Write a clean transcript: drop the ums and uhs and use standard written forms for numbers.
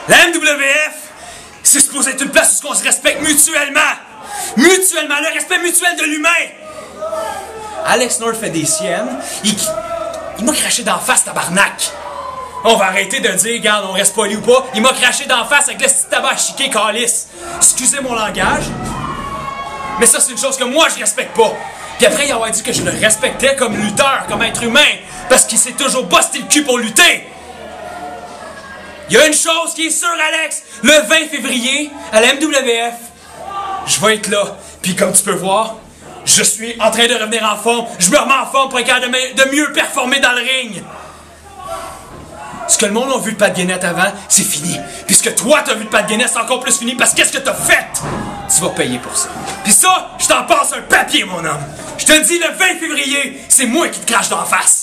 La MWF, c'est supposé être une place où on se respecte mutuellement. Mutuellement, le respect mutuel de l'humain. Alex North fait des siennes. Il m'a craché d'en face, tabarnak. On va arrêter de dire, regarde, on reste poli ou pas. Il m'a craché d'en face avec le petit tabac chiqué calice. Excusez mon langage. Mais ça, c'est une chose que moi, je respecte pas. Puis après, il a dit que je le respectais comme lutteur, comme être humain. Parce qu'il s'est toujours busté le cul pour lutter. Il y a une chose qui est sûre, Alex. Le 20 février, à la MWF, je vais être là. Puis comme tu peux voir, je suis en train de revenir en forme. Je me remets en forme pour être capable de mieux performer dans le ring. Ce que le monde a vu de Pat Guénette avant, c'est fini. Puis ce que toi t'as vu de Pat Guénette, c'est encore plus fini parce qu'est-ce que t'as fait? Tu vas payer pour ça. Puis ça, je t'en passe un papier, mon homme. Je te le dis, le 20 février, c'est moi qui te crache d'en face.